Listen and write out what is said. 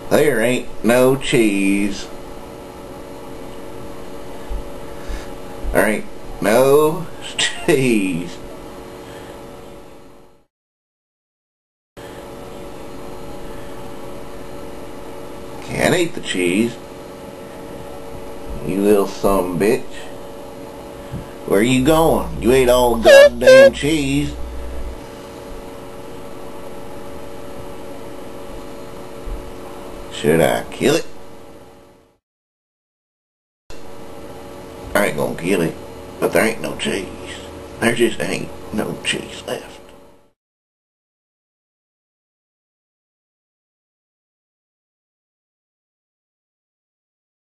There ain't no cheese. There ain't no cheese. Can't eat the cheese. You little sumbitch. Where you going? You ate all goddamn cheese. Should I kill it? I ain't gonna kill it, but there ain't no cheese. There just ain't no cheese left.